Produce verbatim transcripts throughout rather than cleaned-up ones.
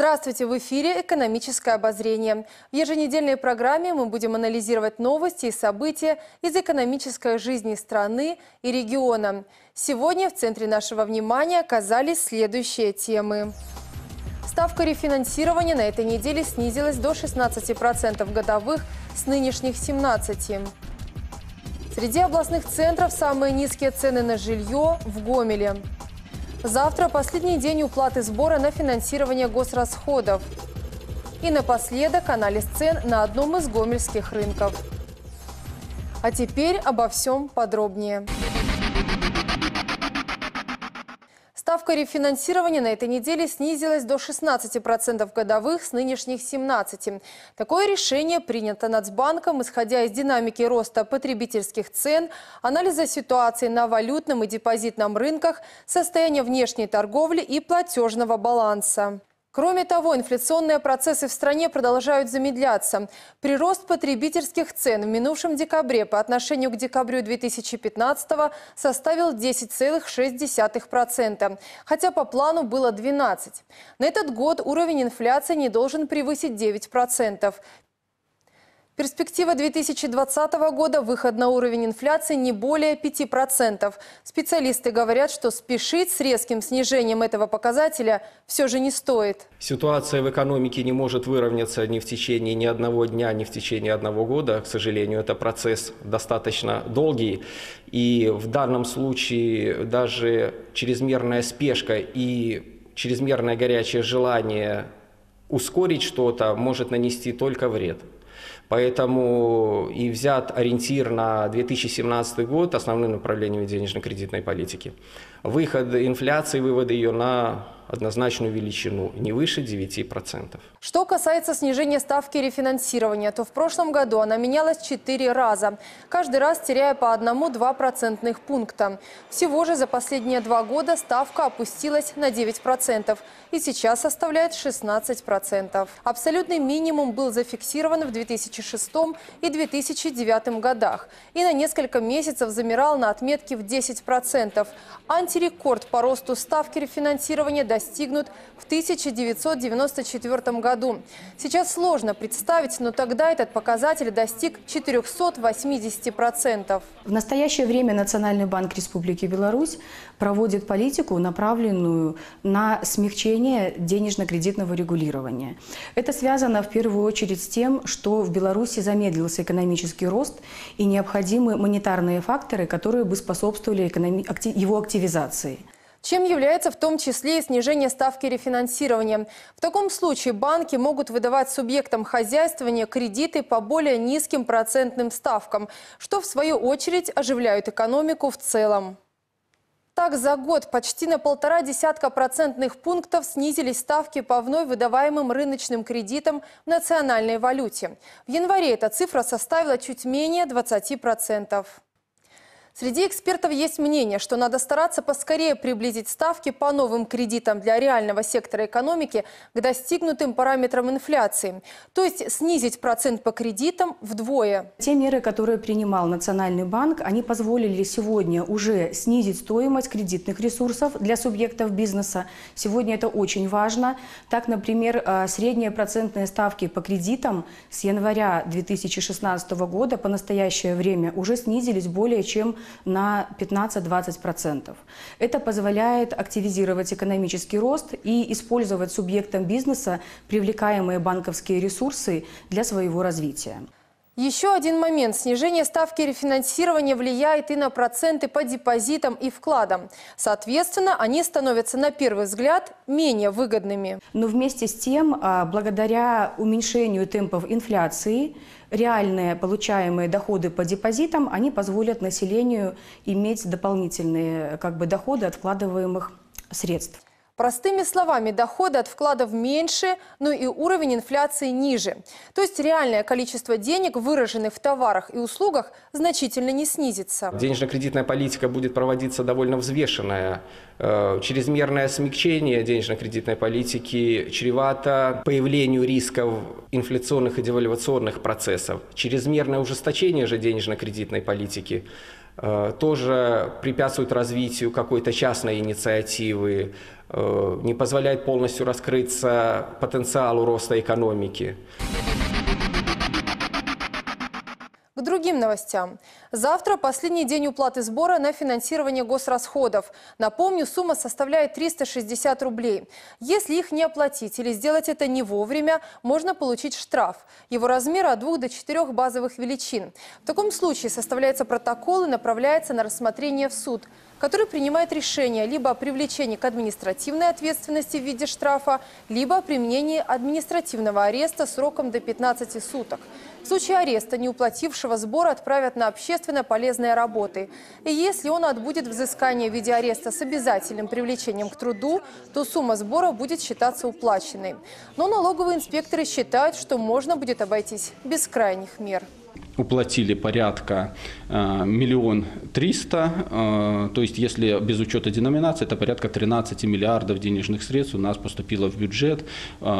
Здравствуйте! В эфире «Экономическое обозрение». В еженедельной программе мы будем анализировать новости и события из экономической жизни страны и региона. Сегодня в центре нашего внимания оказались следующие темы. Ставка рефинансирования на этой неделе снизилась до шестнадцати процентов годовых с нынешних семнадцати процентов. Среди областных центров самые низкие цены на жилье в Гомеле. Завтра последний день уплаты сбора на финансирование госрасходов. И напоследок анализ цен на одном из гомельских рынков. А теперь обо всем подробнее. Ставка рефинансирования на этой неделе снизилась до шестнадцати процентов годовых с нынешних семнадцати процентов. Такое решение принято Нацбанком, исходя из динамики роста потребительских цен, анализа ситуации на валютном и депозитном рынках, состояния внешней торговли и платежного баланса. Кроме того, инфляционные процессы в стране продолжают замедляться. Прирост потребительских цен в минувшем декабре по отношению к декабрю две тысячи пятнадцатого составил десять целых шесть десятых процента, хотя по плану было двенадцать процентов. На этот год уровень инфляции не должен превысить девять процентов. Перспектива две тысячи двадцатого года – выход на уровень инфляции не более пяти процентов. Специалисты говорят, что спешить с резким снижением этого показателя все же не стоит. Ситуация в экономике не может выровняться ни в течение ни одного дня, ни в течение одного года. К сожалению, это процесс достаточно долгий. И в данном случае даже чрезмерная спешка и чрезмерное горячее желание ускорить что-то может нанести только вред. Поэтому и взят ориентир на две тысячи семнадцатый год основным направлением денежно-кредитной политики. Выход инфляции, вывод ее на однозначную величину, не выше девяти процентов. Что касается снижения ставки рефинансирования, то в прошлом году она менялась четыре раза, каждый раз теряя по одному-два процентных пункта. Всего же за последние два года ставка опустилась на девять процентов и сейчас составляет шестнадцать процентов. Абсолютный минимум был зафиксирован в две тысячи шестом и две тысячи девятом годах и на несколько месяцев замирал на отметке в десять процентов. Антирекорд по росту ставки рефинансирования достигнут в тысяча девятьсот девяносто четвёртом году. Сейчас сложно представить, но тогда этот показатель достиг четырёхсот восьмидесяти процентов. В настоящее время Национальный банк Республики Беларусь проводит политику, направленную на смягчение денежно-кредитного регулирования. Это связано в первую очередь с тем, что в Беларуси замедлился экономический рост и необходимы монетарные факторы, которые бы способствовали его активизации. Чем является в том числе и снижение ставки рефинансирования. В таком случае банки могут выдавать субъектам хозяйствования кредиты по более низким процентным ставкам, что в свою очередь оживляет экономику в целом. Так, за год почти на полтора десятка процентных пунктов снизились ставки по вновь выдаваемым рыночным кредитам в национальной валюте. В январе эта цифра составила чуть менее двадцати процентов. Среди экспертов есть мнение, что надо стараться поскорее приблизить ставки по новым кредитам для реального сектора экономики к достигнутым параметрам инфляции, то есть снизить процент по кредитам вдвое. Те меры, которые принимал Национальный банк, они позволили сегодня уже снизить стоимость кредитных ресурсов для субъектов бизнеса. Сегодня это очень важно. Так, например, средние процентные ставки по кредитам с января две тысячи шестнадцатого года по настоящее время уже снизились более чем на пятнадцать-двадцать процентов. Это позволяет активизировать экономический рост и использовать субъектам бизнеса привлекаемые банковские ресурсы для своего развития. Еще один момент. Снижение ставки рефинансирования влияет и на проценты по депозитам и вкладам. Соответственно, они становятся на первый взгляд менее выгодными. Но вместе с тем, благодаря уменьшению темпов инфляции, реальные получаемые доходы по депозитам, они позволят населению иметь дополнительные как бы, доходы от вкладываемых средств. Простыми словами, доходы от вкладов меньше, но и уровень инфляции ниже. То есть реальное количество денег, выраженных в товарах и услугах, значительно не снизится. Денежно-кредитная политика будет проводиться довольно взвешенная. Чрезмерное смягчение денежно-кредитной политики чревато появлению рисков инфляционных и девальвационных процессов. Чрезмерное ужесточение же денежно-кредитной политики тоже препятствует развитию какой-то частной инициативы, не позволяет полностью раскрыться потенциалу роста экономики. К другим новостям. Завтра последний день уплаты сбора на финансирование госрасходов. Напомню, сумма составляет триста шестьдесят рублей. Если их не оплатить или сделать это не вовремя, можно получить штраф. Его размер от двух до четырех базовых величин. В таком случае составляется протокол и направляется на рассмотрение в суд, который принимает решение либо о привлечении к административной ответственности в виде штрафа, либо о применении административного ареста сроком до пятнадцати суток. В случае ареста неуплатившего сбор отправят на общественно полезные работы. И если он отбудет взыскание в виде ареста с обязательным привлечением к труду, то сумма сбора будет считаться уплаченной. Но налоговые инспекторы считают, что можно будет обойтись без крайних мер. Уплатили порядка э, миллион триста, э, то есть если без учета деноминации, это порядка тринадцати миллиардов денежных средств у нас поступило в бюджет э,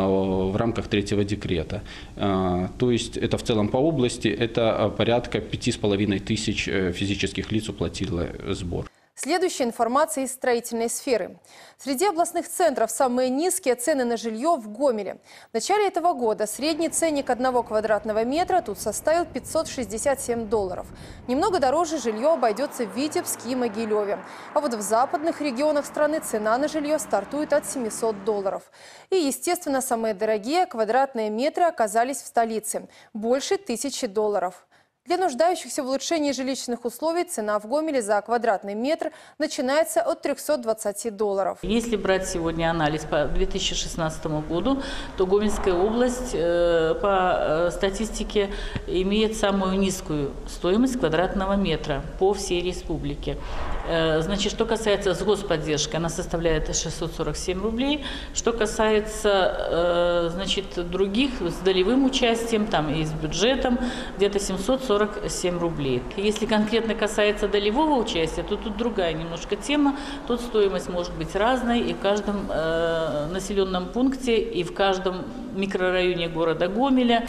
в рамках третьего декрета. Э, то есть это в целом по области, это порядка пяти с половиной тысяч физических лиц уплатило сбор. Следующая информация из строительной сферы. Среди областных центров самые низкие цены на жилье в Гомеле. В начале этого года средний ценник одного квадратного метра тут составил пятьсот шестьдесят семь долларов. Немного дороже жилье обойдется в Витебске и Могилеве. А вот в западных регионах страны цена на жилье стартует от семисот долларов. И, естественно, самые дорогие квадратные метры оказались в столице – больше тысячи долларов. Для нуждающихся в улучшении жилищных условий цена в Гомеле за квадратный метр начинается от трёхсот двадцати долларов. Если брать сегодня анализ по две тысячи шестнадцатому году, то Гомельская область э, по статистике имеет самую низкую стоимость квадратного метра по всей республике. Э, значит, что касается с господдержкой, она составляет шестьсот сорок семь рублей. Что касается э, значит, других с долевым участием там, и с бюджетом, где-то семьсот сорок семь рублей. Если конкретно касается долевого участия, то тут другая немножко тема. Тут стоимость может быть разной, и в каждом э, населенном пункте, и в каждом микрорайоне города Гомеля.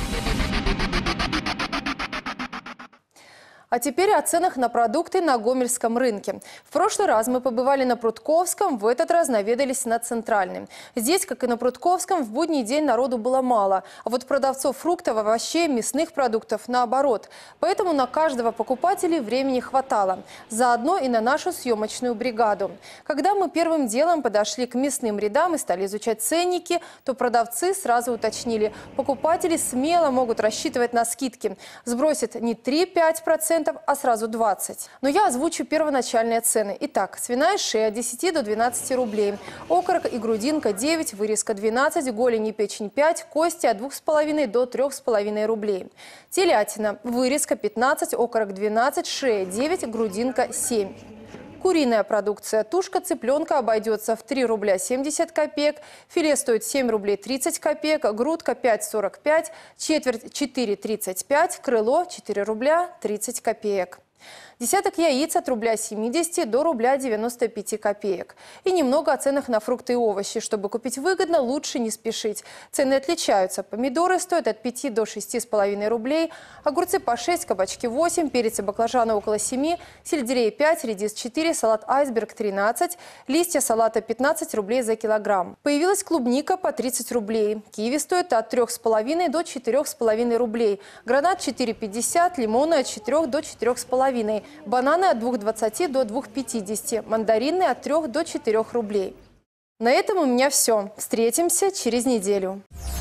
А теперь о ценах на продукты на Гомельском рынке. В прошлый раз мы побывали на Прудковском, в этот раз наведались на Центральном. Здесь, как и на Прудковском, в будний день народу было мало. А вот продавцов фруктов, овощей, мясных продуктов наоборот. Поэтому на каждого покупателя времени хватало. Заодно и на нашу съемочную бригаду. Когда мы первым делом подошли к мясным рядам и стали изучать ценники, то продавцы сразу уточнили: покупатели смело могут рассчитывать на скидки. Сбросят не три-пять процентов, а сразу двадцать. Но я озвучу первоначальные цены. Итак, свиная шея от десяти до двенадцати рублей, окорок и грудинка девять, вырезка двенадцать, голень и печень пять, кости от двух с половиной до трёх с половиной рублей. Телятина, вырезка пятнадцать, окорок двенадцать, шея девять, грудинка семь. Куриная продукция. Тушка цыпленка обойдется в три рубля семьдесят копеек, филе стоит семь рублей тридцать копеек, грудка пять сорок пять, четверть четыре тридцать пять, крыло четыре рубля тридцать копеек. Десяток яиц от рубля семидесяти до рубля девяноста пяти копеек. И немного о ценах на фрукты и овощи. Чтобы купить выгодно, лучше не спешить. Цены отличаются. Помидоры стоят от пяти до шести с половиной рублей, огурцы по шесть, кабачки восемь, перец и баклажаны около семи, сельдерей пять, редис четыре, салат айсберг тринадцать, листья салата пятнадцать рублей за килограмм. Появилась клубника по тридцать рублей. Киви стоит от трёх с половиной до четырёх с половиной рублей. Гранат четыре пятьдесят, лимоны от четырёх до четырёх с половиной. Бананы от двух двадцати до двух пятидесяти, мандарины от трёх до четырёх рублей. На этом у меня все. Встретимся через неделю.